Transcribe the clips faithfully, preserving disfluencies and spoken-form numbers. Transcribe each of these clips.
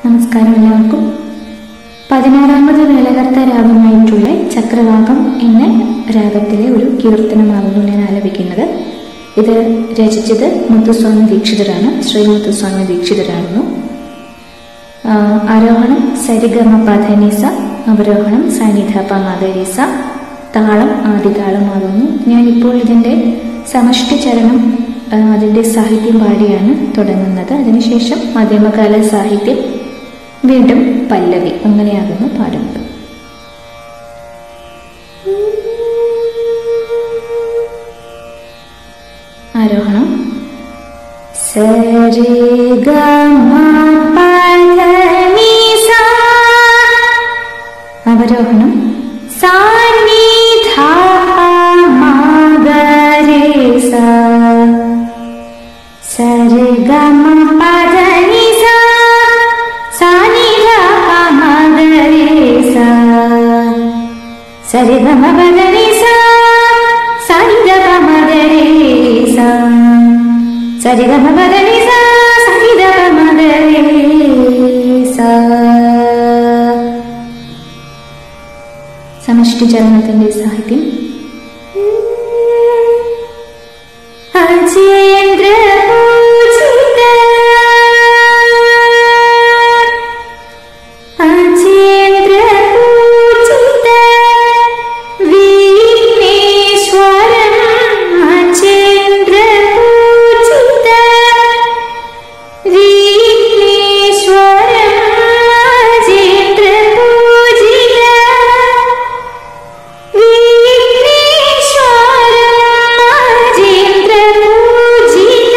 നമസ്കാരം എല്ലാവർക്കും. പതിനാറാമത് വേലകർത്ത രാഗമായിട്ടുള്ള ചക്രവാകം എന്ന രാഗത്തിലെ ഒരു കീർത്തനമാകുന്നു ഞാൻ ആലപിക്കുന്നത്. ഇത് രചിച്ചത് മുത്തുസ്വാമി ദീക്ഷിതരാണ്, ശ്രീ മുത്തുസ്വാമി ദീക്ഷിതരായിരുന്നു. ആരോഹണം സരിഗമ പധനിസ, അവരോഹണം സനിധപ മഗരിസ, താളം ആദിതാളമാകുന്നു. ഞാനിപ്പോൾ ഇതിൻ്റെ സമഷ്ടി ചരണം, അതിൻ്റെ സാഹിത്യം പാടിയാണ് തുടങ്ങുന്നത്. അതിനുശേഷം മധ്യമകാല സാഹിത്യം, വീണ്ടും പല്ലവി, അങ്ങനെയാകുന്നു പാടുന്നത്. ആരോഹണം സരിഗമ പധനിസ, അവരോഹണം സനിധപ മഗരിസ, സരിഗമ പധനിസ സനിധപ മഗരിസ, സരിഗമ പധനിസ സനിധപ മഗരിസ, സരിഗമ പധനിസ സനിധപ മഗരിസ. സമഷ്ടി ചരണത്തിന്റെ സാഹിത്യം. അജേന്ദ്ര പൂജിത അജേന്ദ്ര പൂജിത വിഘ്നേശ്വരം, അജേന്ദ്ര പൂജിത വിഘ്നേശ്വരം, അജേന്ദ്ര പൂജിത വിഘ്നേശ്വരം, അജേന്ദ്ര പൂജിത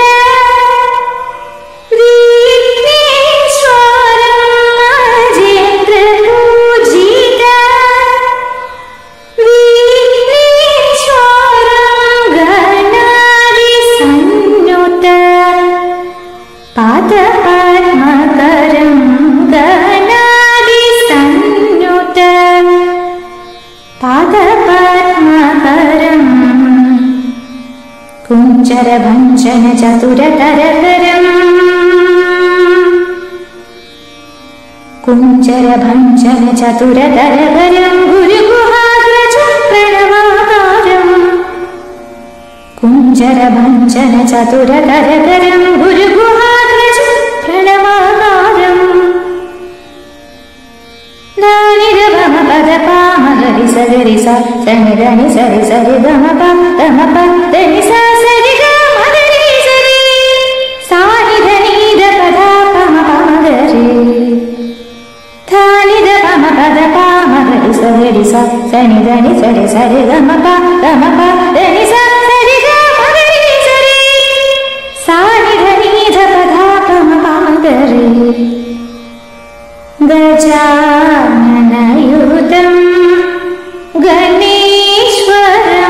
വിഘ്നേശ്വരം, അജേന്ദ്ര പൂജിത വിഘ്നേശ്വരം, ഗണാതി സംയുത പാദപദ്മകരം, ഗണാതി സംയുത പാദപദ്മകരം, കുഞ്ചരഭഞ്ജന ചതുരതരകരം, കുഞ്ചരഭഞ്ജന ചതുരതരകരം, ഗുരുഗുഹാഗ്രജം പ്രണവാകാരം, കുഞ്ചരഭഞ്ജന ചതുരതരകരം, ഗുരുഗുഹാഗ്രജം പ്രണവാകാരം. ധാനിരവമ പദപ മഗരി സഗരി സ സനിധനി സരി സരി ഗമ പ ഗമ പ ധനി സ സരി ഗ മഗരി സരി സാനിധനി ധ പദ പമ പ മഗരി, ധാനിധ പമ പദപ മഗരി സഗരി സ സനിധനി സരി സരി ഗമ പ ഗമ പ ധനി സ സരി ഗ മഗരി സരി സാനിധനി ധ പദ പമ പ മഗരി. ഗജാനനയുതം ഗണേശ്വരം,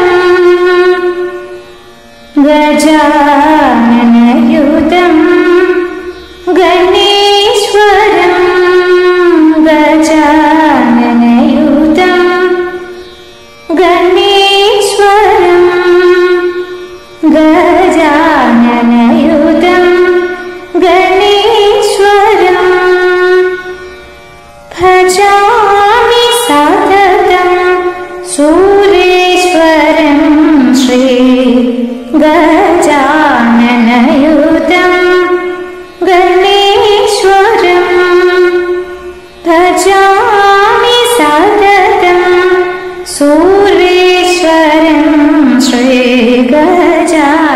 ഗജാനനയുതം ഗണേശ്വരം, ഗജാനനയുതം ഗണേശ്വരം, ഗജാനനയുതം ഗണേശ്വരം. ഭജാമി സതതം സൂരേശ്വരം ശ്രീ ഗജാനനയുതം ഗണേശ്വരം, ഭജാമി സതതം സൂരേശ്വരം ശ്രീ ഗജാനനയുതം